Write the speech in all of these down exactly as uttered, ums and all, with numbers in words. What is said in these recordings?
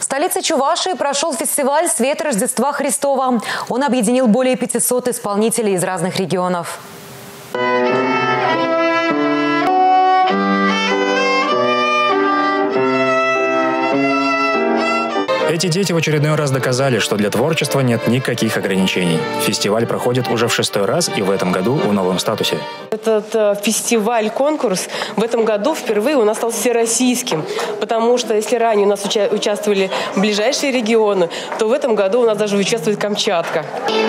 столице Чувашии прошел фестиваль «Свет Рождества Христова». Он объединил более пятисот исполнителей из разных регионов. Эти дети в очередной раз доказали, что для творчества нет никаких ограничений. Фестиваль проходит уже в шестой раз и в этом году в новом статусе. Этот э, фестиваль-конкурс в этом году впервые у нас стал всероссийским, потому что если ранее у нас уча- участвовали ближайшие регионы, то в этом году у нас даже участвует Камчатка.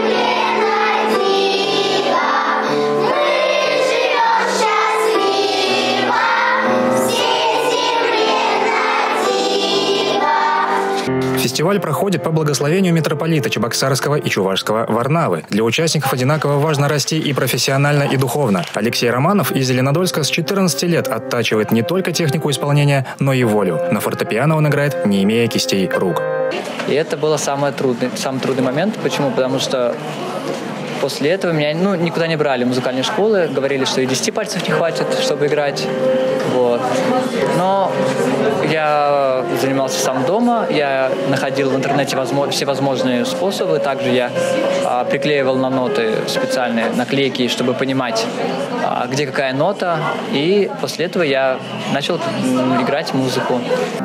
Фестиваль проходит по благословению митрополита Чебоксарского и Чувашского Варнавы. Для участников одинаково важно расти и профессионально, и духовно. Алексей Романов из Зеленодольска с четырнадцати лет оттачивает не только технику исполнения, но и волю. На фортепиано он играет, не имея кистей рук. И это был самый трудный, самый трудный момент. Почему? Потому что после этого меня ну, никуда не брали в музыкальные школы. Говорили, что и десяти пальцев не хватит, чтобы играть. Вот. Но я занимался сам дома. Я находил в интернете возможно, всевозможные способы. Также я а, приклеивал на ноты специальные наклейки, чтобы понимать, а, где какая нота. И после этого я начал играть музыку.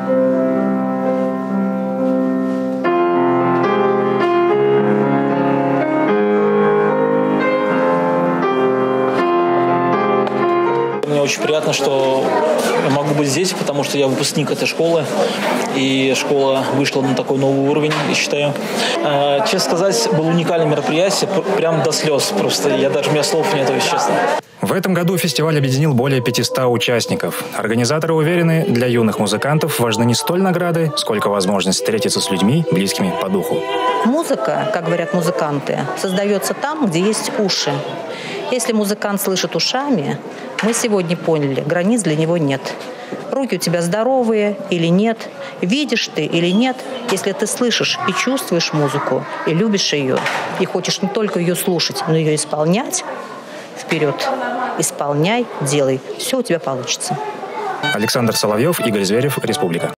Мне очень приятно, что я могу быть здесь, потому что я выпускник этой школы, и школа вышла на такой новый уровень, я считаю. Честно сказать, было уникальное мероприятие, прям до слез просто. Я даже, у меня слов нет, если честно. В этом году фестиваль объединил более пятисот участников. Организаторы уверены, для юных музыкантов важны не столь награды, сколько возможность встретиться с людьми, близкими по духу. Музыка, как говорят музыканты, создается там, где есть уши. Если музыкант слышит ушами, мы сегодня поняли, границ для него нет. Руки у тебя здоровые или нет, видишь ты или нет, если ты слышишь и чувствуешь музыку, и любишь ее, и хочешь не только ее слушать, но ее исполнять, вперед, исполняй, делай, все у тебя получится. Александр Соловьев, Игорь Зверев, Республика.